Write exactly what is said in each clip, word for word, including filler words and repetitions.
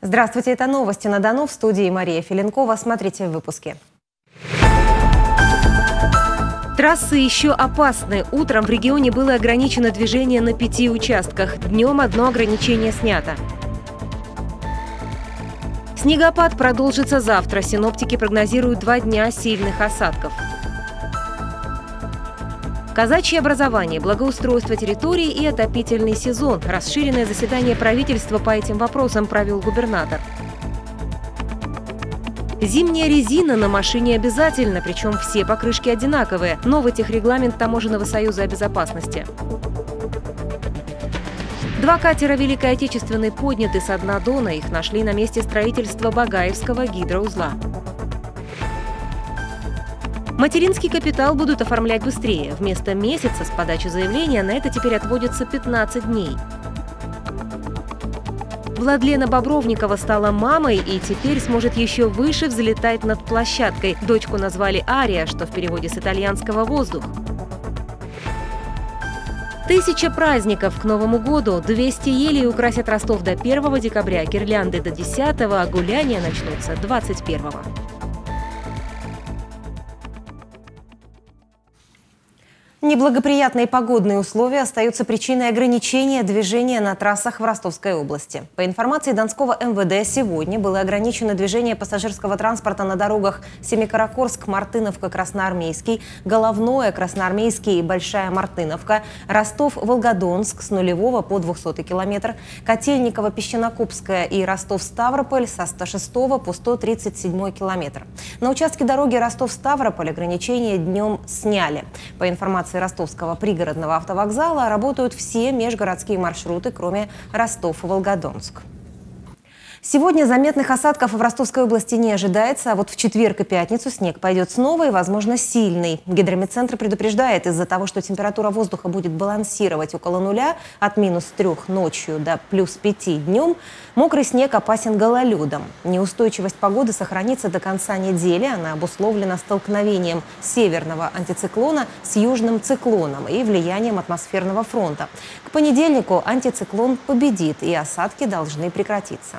Здравствуйте, это новости на Дону, в студии Мария Филенкова. Смотрите в выпуске. Трассы еще опасны. Утром в регионе было ограничено движение на пяти участках. Днем одно ограничение снято. Снегопад продолжится завтра. Синоптики прогнозируют два дня сильных осадков. Казачье образование, благоустройство территорий и отопительный сезон. Расширенное заседание правительства по этим вопросам провел губернатор. Зимняя резина на машине обязательно, причем все покрышки одинаковые. Новый техрегламент Таможенного союза о безопасности. Два катера Великой Отечественной подняты со дна Дона. Их нашли на месте строительства Багаевского гидроузла. Материнский капитал будут оформлять быстрее. Вместо месяца с подачи заявления на это теперь отводится пятнадцать дней. Владлена Бобровникова стала мамой и теперь сможет еще выше взлетать над площадкой. Дочку назвали Ария, что в переводе с итальянского «воздух». Тысяча праздников к Новому году. двести елей украсят Ростов до первого декабря, гирлянды до десятого, а гуляния начнутся двадцать первого. Неблагоприятные погодные условия остаются причиной ограничения движения на трассах в Ростовской области. По информации Донского эм вэ дэ, сегодня было ограничено движение пассажирского транспорта на дорогах Семикаракорск, Мартыновка, Красноармейский, Головное, Красноармейский и Большая Мартыновка, Ростов, Волгодонск с нулевого по двухсотый километр, Котельниково, Песчинокопская и Ростов-Ставрополь со ста шестого по сто тридцать седьмой километр. На участке дороги Ростов-Ставрополь ограничения днем сняли. По информации Ростовского пригородного автовокзала работают все межгородские маршруты, кроме Ростов-Волгодонск. Сегодня заметных осадков в Ростовской области не ожидается, а вот в четверг и пятницу снег пойдет снова и, возможно, сильный. Гидрометцентр предупреждает, из-за того, что температура воздуха будет балансировать около нуля, от минус трех ночью до плюс пяти днем, мокрый снег опасен гололедом. Неустойчивость погоды сохранится до конца недели. Она обусловлена столкновением северного антициклона с южным циклоном и влиянием атмосферного фронта. К понедельнику антициклон победит, и осадки должны прекратиться.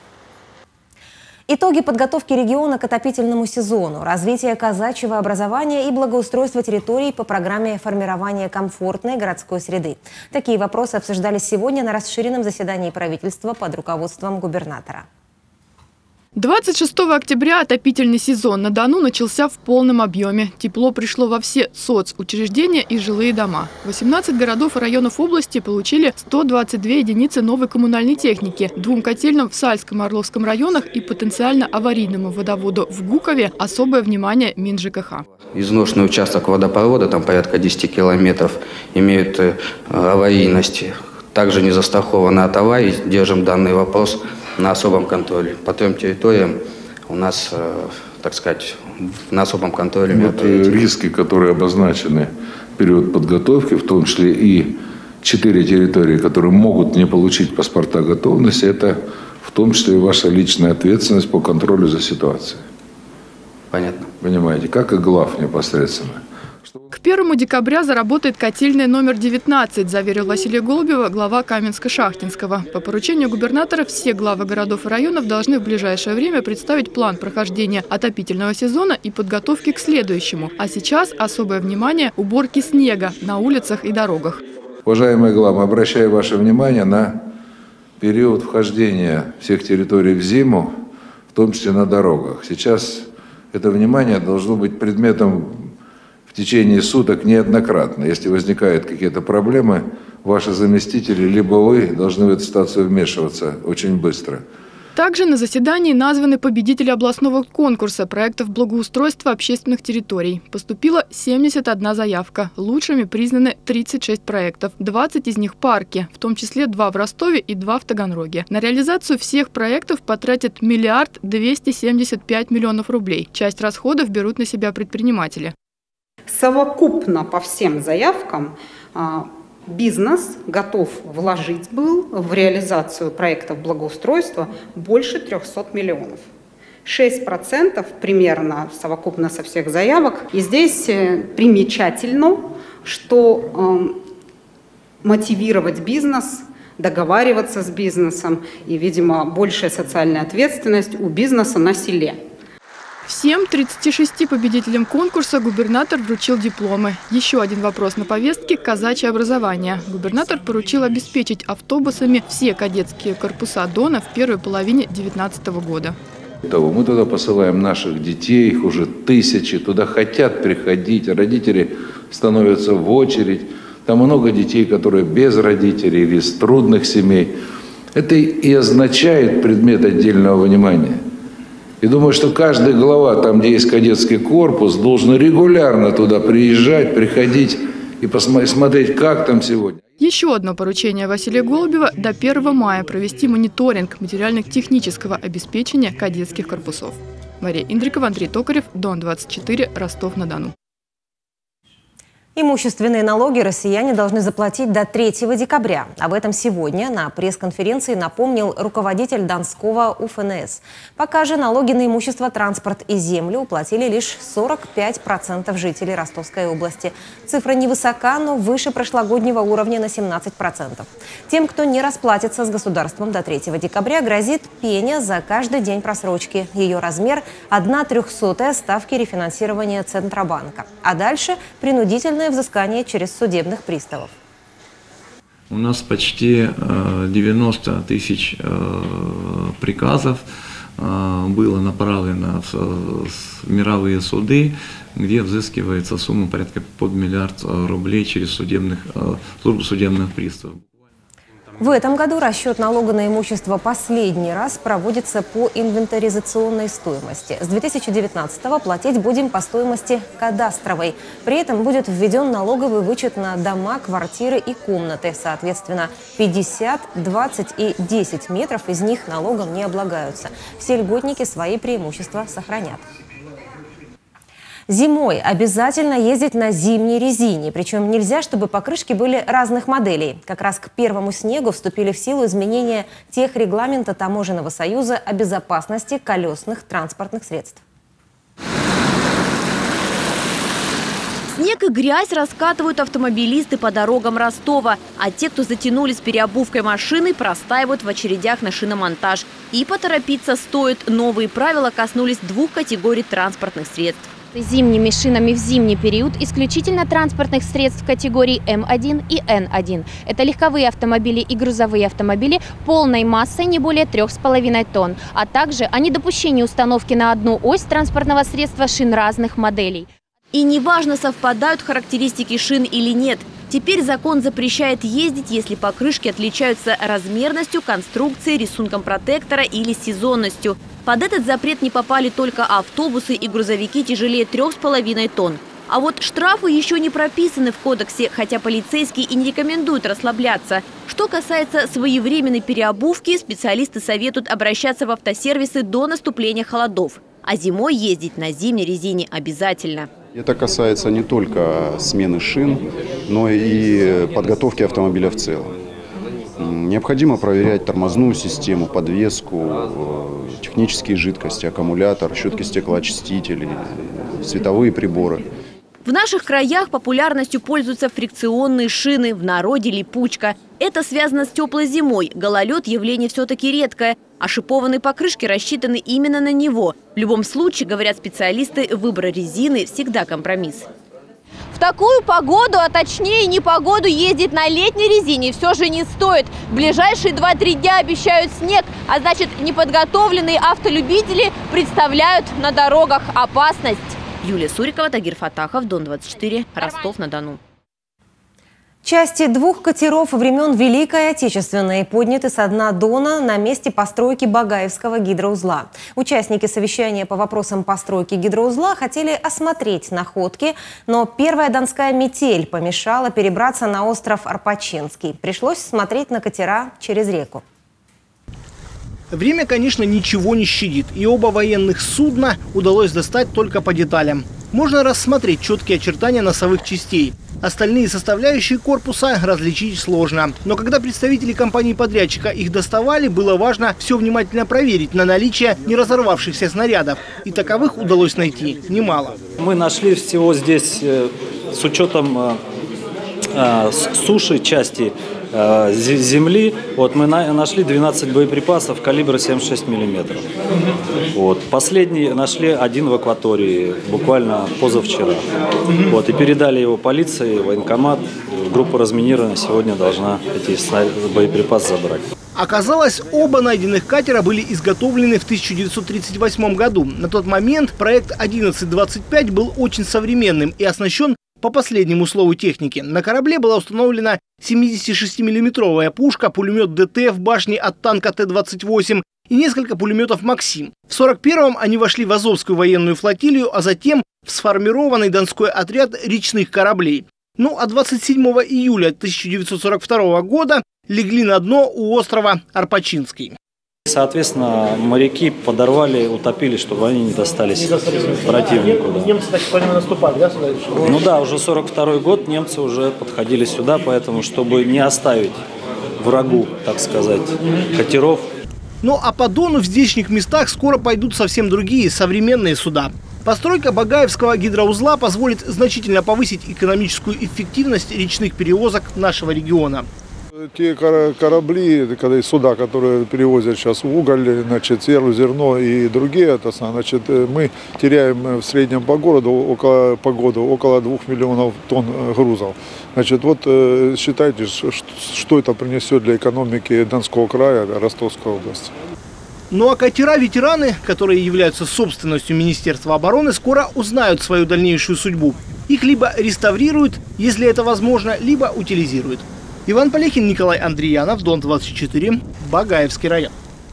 Итоги подготовки региона к отопительному сезону, развитие казачьего образования и благоустройство территорий по программе формирования комфортной городской среды. Такие вопросы обсуждались сегодня на расширенном заседании правительства под руководством губернатора. двадцать шестого октября отопительный сезон на Дону начался в полном объеме. Тепло пришло во все соцучреждения и жилые дома. восемнадцать городов и районов области получили сто двадцать две единицы новой коммунальной техники. Двум котельным в Сальском и Орловском районах и потенциально аварийному водоводу в Гукове особое внимание Минжкх. Изношенный участок водопровода, там порядка десяти километров, имеют э, аварийность. Также не застрахованы от аварий. Держим данный вопрос на особом контроле. По трем территориям у нас, э, так сказать, на особом контроле. Вот риски, которые обозначены в период подготовки, в том числе и четыре территории, которые могут не получить паспорта готовности, это в том числе и ваша личная ответственность по контролю за ситуацией. Понятно. Понимаете, как и глав непосредственно. К первому декабря заработает котельная номер девятнадцать, заверил Василий Голубева, глава Каменска-Шахтинского. По поручению губернатора все главы городов и районов должны в ближайшее время представить план прохождения отопительного сезона и подготовки к следующему. А сейчас особое внимание уборке снега на улицах и дорогах. Уважаемые главы, обращаю ваше внимание на период вхождения всех территорий в зиму, в том числе на дорогах. Сейчас это внимание должно быть предметом в течение суток неоднократно. Если возникают какие-то проблемы, ваши заместители, либо вы должны в эту ситуацию вмешиваться очень быстро. Также на заседании названы победители областного конкурса проектов благоустройства общественных территорий. Поступила семьдесят одна заявка. Лучшими признаны тридцать шесть проектов. двадцать из них парки, в том числе два в Ростове и два в Таганроге. На реализацию всех проектов потратят миллиард двести семьдесят пять миллионов рублей. Часть расходов берут на себя предприниматели. Совокупно по всем заявкам бизнес готов вложить был в реализацию проектов благоустройства больше трёхсот миллионов. шесть процентов примерно совокупно со всех заявок. И здесь примечательно, что э, мотивировать бизнес договариваться с бизнесом и, видимо, большая социальная ответственность у бизнеса на селе. Всем тридцати шести победителям конкурса губернатор вручил дипломы. Еще один вопрос на повестке – казачье образование. Губернатор поручил обеспечить автобусами все кадетские корпуса Дона в первой половине две тысячи девятнадцатого года. Мы туда посылаем наших детей, их уже тысячи, туда хотят приходить, родители становятся в очередь. Там много детей, которые без родителей или из трудных семей. Это и означает предмет отдельного внимания. И думаю, что каждый глава, там, где есть кадетский корпус, должен регулярно туда приезжать, приходить и посмотреть, как там сегодня. Еще одно поручение Василия Голубева – до первого мая провести мониторинг материально-технического обеспечения кадетских корпусов. Мария Индрикова, Андрей Токарев, Дон двадцать четыре, Ростов-на-Дону. Имущественные налоги россияне должны заплатить до третьего декабря. Об этом сегодня на пресс-конференции напомнил руководитель Донского У Ф Н С. Пока же налоги на имущество, транспорт и землю уплатили лишь сорок пять процентов жителей Ростовской области. Цифра невысока, но выше прошлогоднего уровня на семнадцать процентов. Тем, кто не расплатится с государством до третьего декабря, грозит пеня за каждый день просрочки. Ее размер – одна трехсотая ставки рефинансирования Центробанка. А дальше принудительное взыскание через судебных приставов. У нас почти девяносто тысяч приказов было направлено в мировые суды, где взыскивается сумма порядка под миллиард рублей через судебных, службу судебных приставов. В этом году расчет налога на имущество последний раз проводится по инвентаризационной стоимости. С две тысячи девятнадцатого платить будем по стоимости кадастровой. При этом будет введен налоговый вычет на дома, квартиры и комнаты. Соответственно, пятьдесят, двадцать и десять метров из них налогом не облагаются. Все льготники свои преимущества сохранят. Зимой обязательно ездить на зимней резине. Причем нельзя, чтобы покрышки были разных моделей. Как раз к первому снегу вступили в силу изменения техрегламента Таможенного союза о безопасности колесных транспортных средств. Снег и грязь раскатывают автомобилисты по дорогам Ростова. А те, кто затянули с переобувкой машины, простаивают в очередях на шиномонтаж. И поторопиться стоит. Новые правила коснулись двух категорий транспортных средств. Зимними шинами в зимний период исключительно транспортных средств категории М один и Н один. Это легковые автомобили и грузовые автомобили полной массой не более трех с половиной тонн, а также о недопущении установки на одну ось транспортного средства шин разных моделей. И неважно, совпадают характеристики шин или нет. Теперь закон запрещает ездить, если покрышки отличаются размерностью, конструкцией, рисунком протектора или сезонностью. Под этот запрет не попали только автобусы и грузовики тяжелее трех с половиной тонн. А вот штрафы еще не прописаны в кодексе, хотя полицейские и не рекомендуют расслабляться. Что касается своевременной переобувки, специалисты советуют обращаться в автосервисы до наступления холодов. А зимой ездить на зимней резине обязательно. Это касается не только смены шин, но и подготовки автомобиля в целом. Необходимо проверять тормозную систему, подвеску, технические жидкости, аккумулятор, щетки стеклоочистителей, световые приборы. В наших краях популярностью пользуются фрикционные шины, в народе липучка. Это связано с теплой зимой. Гололед – явление все-таки редкое, а шипованные покрышки рассчитаны именно на него. В любом случае, говорят специалисты, выбор резины всегда компромисс. В такую погоду, а точнее непогоду, ездить на летней резине все же не стоит. В ближайшие два-три дня обещают снег, а значит, неподготовленные автолюбители представляют на дорогах опасность. Юлия Сурикова, Тагир Фатахов, Дон двадцать четыре, Ростов-на-Дону. Части двух катеров времен Великой Отечественной подняты со дна Дона на месте постройки Багаевского гидроузла. Участники совещания по вопросам постройки гидроузла хотели осмотреть находки, но первая донская метель помешала перебраться на остров Арпачинский. Пришлось смотреть на катера через реку. Время, конечно, ничего не щадит, и оба военных судна удалось достать только по деталям. Можно рассмотреть четкие очертания носовых частей. Остальные составляющие корпуса различить сложно. Но когда представители компании-подрядчика их доставали, было важно все внимательно проверить на наличие не разорвавшихся снарядов. И таковых удалось найти немало. Мы нашли всего здесь, с учетом суши части, э, земли. Вот мы на, нашли двенадцать боеприпасов калибра семьдесят шесть миллиметров. Вот. Последний нашли один в акватории, буквально позавчера. Вот. И передали его полиции, военкомат. Группа разминирования сегодня должна эти боеприпасы забрать. Оказалось, оба найденных катера были изготовлены в тысяча девятьсот тридцать восьмом году. На тот момент проект одиннадцать двадцать пять был очень современным и оснащен по последнему слову техники. На корабле была установлена семидесятишестимиллиметровая пушка, пулемет ДТ в башне от танка Т двадцать восемь и несколько пулеметов «Максим». В сорок первом они вошли в Азовскую военную флотилию, а затем в сформированный Донской отряд речных кораблей. Ну а двадцать седьмого июля тысяча девятьсот сорок второго года легли на дно у острова Арпачинский. Соответственно, моряки подорвали, утопили, чтобы они не достались, не достались противнику. Да. Немцы так поняли, наступали, да, сюда? Ну да, уже сорок второй год немцы уже подходили сюда, поэтому, чтобы не оставить врагу, так сказать, катеров. Ну а по Дону в здешних местах скоро пойдут совсем другие современные суда. Постройка Багаевского гидроузла позволит значительно повысить экономическую эффективность речных перевозок нашего региона. Те корабли, когда суда, которые перевозят сейчас уголь, значит, сверло, зерно и другие, это, значит, мы теряем в среднем по городу около, по году около двух миллионов тонн грузов. Значит, вот считайте, что это принесет для экономики Донского края, Ростовской области. Ну а катера-ветераны, которые являются собственностью Министерства обороны, скоро узнают свою дальнейшую судьбу. Их либо реставрируют, если это возможно, либо утилизируют. Иван Полехин, Николай Андреянов, Дон двадцать четыре, Багаевский район.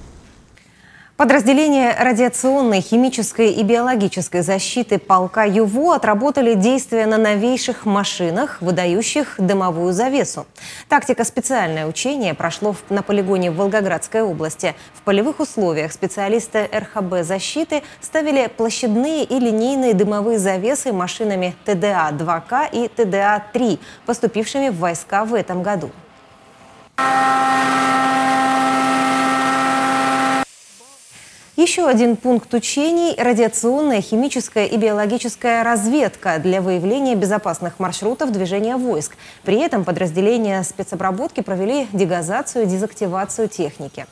Подразделения радиационной, химической и биологической защиты полка ЮВО отработали действия на новейших машинах, выдающих дымовую завесу. Тактико-специальное учение прошло на полигоне в Волгоградской области. В полевых условиях специалисты эр ха бэ защиты ставили площадные и линейные дымовые завесы машинами тэ дэ а два ка и тэ дэ а три, поступившими в войска в этом году. Еще один пункт учений – радиационная, химическая и биологическая разведка для выявления безопасных маршрутов движения войск. При этом подразделения спецобработки провели дегазацию и дезактивацию техники.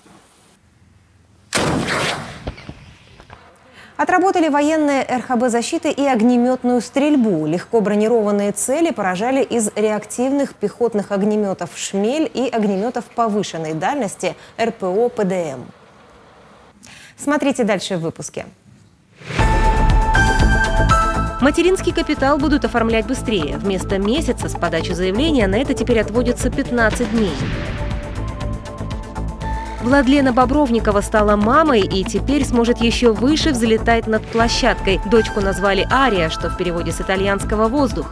Отработали военные эр ха бэ защиты и огнеметную стрельбу. Легко бронированные цели поражали из реактивных пехотных огнеметов «Шмель» и огнеметов повышенной дальности эр пэ о пэ дэ эм. Смотрите дальше в выпуске. Материнский капитал будут оформлять быстрее. Вместо месяца с подачи заявления на это теперь отводится пятнадцать дней. Владлена Бобровникова стала мамой и теперь сможет еще выше взлетать над площадкой. Дочку назвали Ария, что в переводе с итальянского «воздух».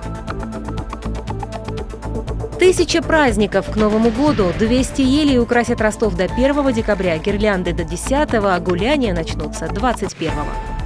Тысяча праздников к Новому году. двести елей украсят Ростов до первого декабря, гирлянды до десятого, а гуляния начнутся двадцать первого.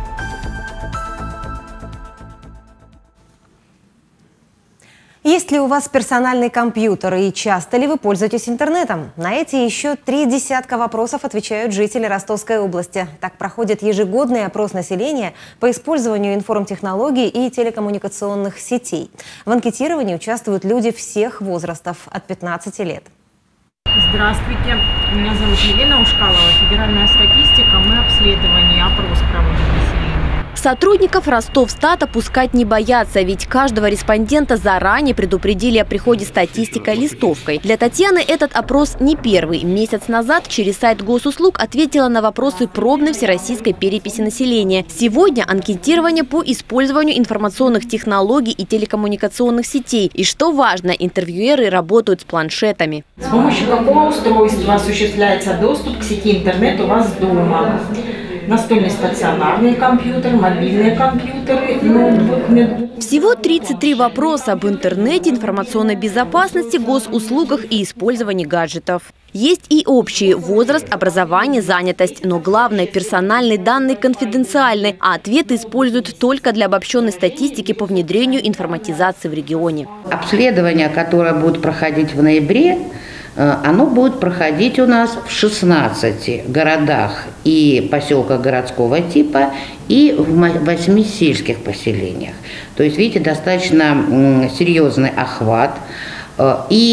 Есть ли у вас персональный компьютер и часто ли вы пользуетесь интернетом? На эти еще три десятка вопросов отвечают жители Ростовской области. Так проходит ежегодный опрос населения по использованию информтехнологий и телекоммуникационных сетей. В анкетировании участвуют люди всех возрастов от пятнадцати лет. Здравствуйте, меня зовут Елена Ушкалова, федеральная статистика, мы обследование, опрос проводим населения. Сотрудников Ростовстата пускать не боятся, ведь каждого респондента заранее предупредили о приходе статистика листовкой. Для Татьяны этот опрос не первый. Месяц назад через сайт госуслуг ответила на вопросы пробной всероссийской переписи населения. Сегодня анкетирование по использованию информационных технологий и телекоммуникационных сетей. И что важно, интервьюеры работают с планшетами. С помощью какого устройства осуществляется доступ к сети интернет у вас дома? Настольный стационарный компьютер, мобильные компьютеры, ноутбук, ноутбук. Всего тридцать три вопроса об интернете, информационной безопасности, госуслугах и использовании гаджетов. Есть и общие – возраст, образование, занятость. Но главное – персональные данные конфиденциальны, а ответы используют только для обобщенной статистики по внедрению информатизации в регионе. Обследование, которое будет проходить в ноябре, оно будет проходить у нас в шестнадцати городах и поселках городского типа и в восьми сельских поселениях. То есть, видите, достаточно серьезный охват. И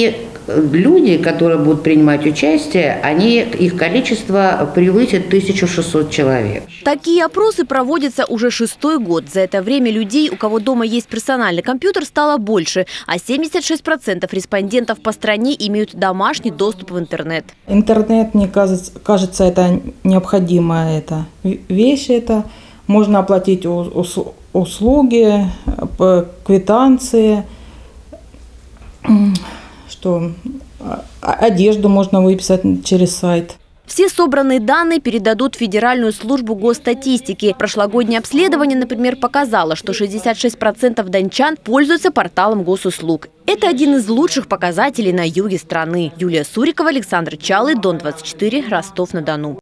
люди, которые будут принимать участие, они, их количество превысит тысячу шестьсот человек. Такие опросы проводятся уже шестой год. За это время людей, у кого дома есть персональный компьютер, стало больше, а семьдесят шесть процентов респондентов по стране имеют домашний доступ в интернет. Интернет, мне кажется, кажется, это необходимая это вещь. Это можно оплатить услуги, квитанции, что одежду можно выписать через сайт. Все собранные данные передадут в Федеральную службу госстатистики. Прошлогоднее обследование, например, показало, что шестьдесят шесть процентов дончан пользуются порталом госуслуг. Это один из лучших показателей на юге страны. Юлия Сурикова, Александр Чалый, Дон двадцать четыре, Ростов-на-Дону.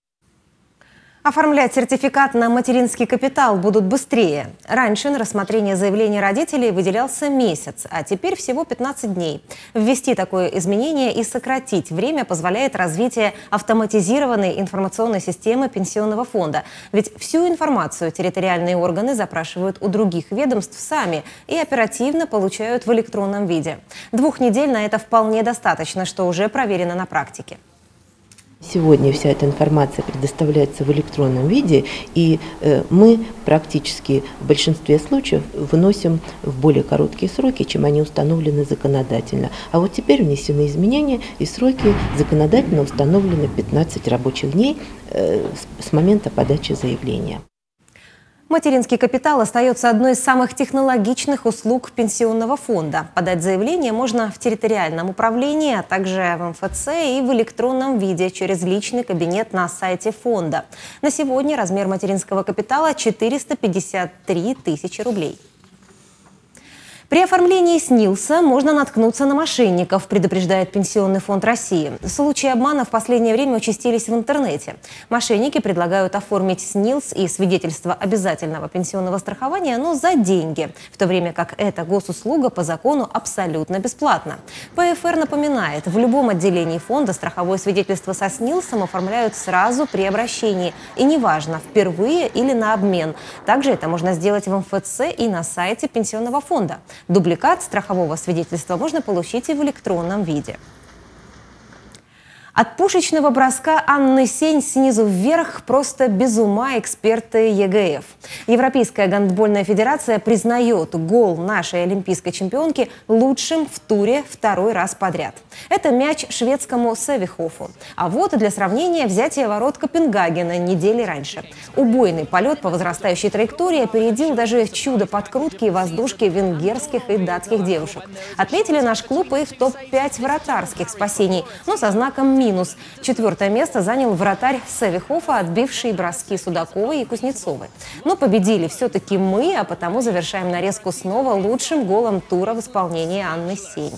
Оформлять сертификат на материнский капитал будут быстрее. Раньше на рассмотрение заявлений родителей выделялся месяц, а теперь всего пятнадцать дней. Ввести такое изменение и сократить время позволяет развитие автоматизированной информационной системы пенсионного фонда. Ведь всю информацию территориальные органы запрашивают у других ведомств сами и оперативно получают в электронном виде. Двух недель на это вполне достаточно, что уже проверено на практике. Сегодня вся эта информация предоставляется в электронном виде, и э, мы практически в большинстве случаев выносим в более короткие сроки, чем они установлены законодательно. А вот теперь внесены изменения, и сроки законодательно установлены пятнадцать рабочих дней э, с, с момента подачи заявления. Материнский капитал остается одной из самых технологичных услуг пенсионного фонда. Подать заявление можно в территориальном управлении, а также в эм эф цэ и в электронном виде через личный кабинет на сайте фонда. На сегодня размер материнского капитала четыреста пятьдесят три тысячи рублей. При оформлении СНИЛСа можно наткнуться на мошенников, предупреждает Пенсионный фонд России. Случаи обмана в последнее время участились в интернете. Мошенники предлагают оформить СНИЛС и свидетельство обязательного пенсионного страхования, но за деньги, в то время как эта госуслуга по закону абсолютно бесплатна. пэ эф эр напоминает, в любом отделении фонда страховое свидетельство со СНИЛСом оформляют сразу при обращении. И неважно, впервые или на обмен. Также это можно сделать в эм эф цэ и на сайте Пенсионного фонда. Дубликат страхового свидетельства можно получить и в электронном виде. От пушечного броска Анны Сень снизу вверх просто без ума эксперты е гэ эф. Европейская гандбольная федерация признает гол нашей олимпийской чемпионки лучшим в туре второй раз подряд. Это мяч шведскому Севихофу. А вот для сравнения взятие ворот Копенгагена недели раньше. Убойный полет по возрастающей траектории опередил даже чудо подкрутки и воздушки венгерских и датских девушек. Отметили наш клуб и в топ пять вратарских спасений, но со знаком минус. Четвертое место занял вратарь Севихофа, отбивший броски Судаковой и Кузнецовой. Но победили все-таки мы, а потому завершаем нарезку снова лучшим голом тура в исполнении Анны Сень.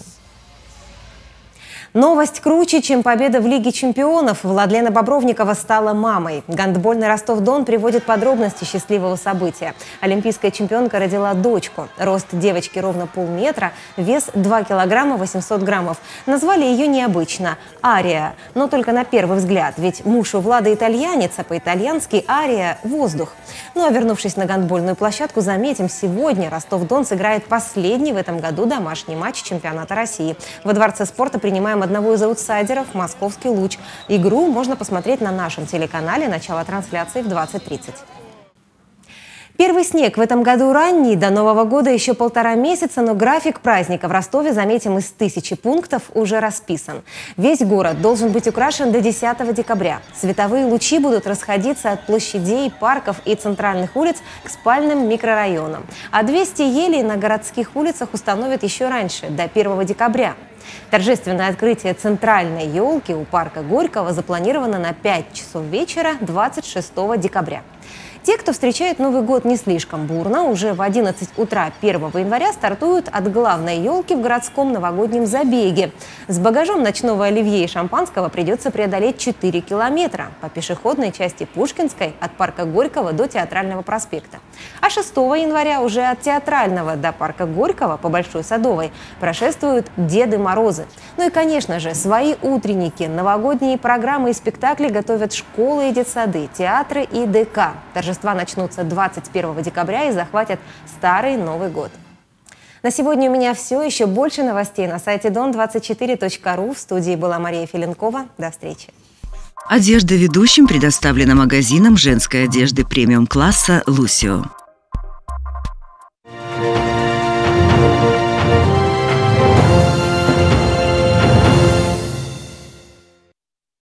Новость круче, чем победа в Лиге чемпионов. Владлена Бобровникова стала мамой. Гандбольный Ростов-Дон приводит подробности счастливого события. Олимпийская чемпионка родила дочку. Рост девочки ровно полметра, вес два килограмма восемьсот граммов. Назвали ее необычно – Ария. Но только на первый взгляд, ведь муж у Влады итальянец, а по-итальянски Ария – воздух. Ну а вернувшись на гандбольную площадку, заметим, сегодня Ростов-Дон сыграет последний в этом году домашний матч чемпионата России. Во Дворце спорта принимаем одного из аутсайдеров – Московский Луч. Игру можно посмотреть на нашем телеканале. Начало трансляции в двадцать тридцать. Первый снег в этом году ранний, до Нового года еще полтора месяца, но график праздника в Ростове, заметим, из тысячи пунктов уже расписан. Весь город должен быть украшен до десятого декабря. Световые лучи будут расходиться от площадей, парков и центральных улиц к спальным микрорайонам. А двести елей на городских улицах установят еще раньше, до первого декабря. Торжественное открытие центральной елки у парка Горького запланировано на пять часов вечера двадцать шестого декабря. Те, кто встречает Новый год не слишком бурно, уже в одиннадцать утра первого января стартуют от главной елки в городском новогоднем забеге. С багажом ночного оливье и шампанского придется преодолеть четыре километра по пешеходной части Пушкинской от парка Горького до Театрального проспекта. А шестого января уже от Театрального до парка Горького по Большой Садовой прошествуют Деды Морозы. Ну и, конечно же, свои утренники, новогодние программы и спектакли готовят школы и детсады, театры и дэ ка. Торжества начнутся двадцать первого декабря и захватят Старый Новый год. На сегодня у меня все. Еще больше новостей на сайте дон двадцать четыре точка ру. В студии была Мария Филенкова. До встречи. Одежда ведущим предоставлена магазином женской одежды премиум-класса «Лусио».